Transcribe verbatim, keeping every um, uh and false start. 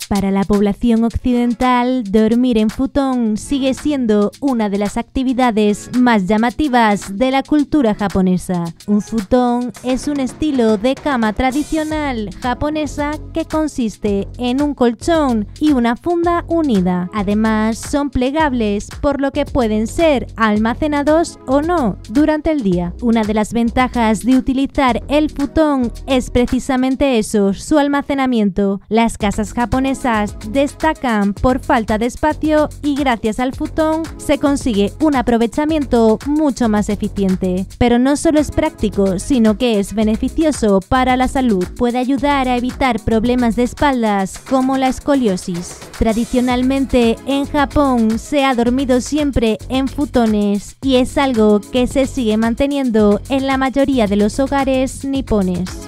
Para la población occidental, dormir en futón sigue siendo una de las actividades más llamativas de la cultura japonesa. Un futón es un estilo de cama tradicional japonesa que consiste en un colchón y una funda unida. Además, son plegables, por lo que pueden ser almacenados o no durante el día. Una de las ventajas de utilizar el futón es precisamente eso, su almacenamiento. Las casas japonesas destacan por falta de espacio y gracias al futón se consigue un aprovechamiento mucho más eficiente. Pero no solo es práctico, sino que es beneficioso para la salud. Puede ayudar a evitar problemas de espaldas como la escoliosis. Tradicionalmente en Japón se ha dormido siempre en futones y es algo que se sigue manteniendo en la mayoría de los hogares nipones.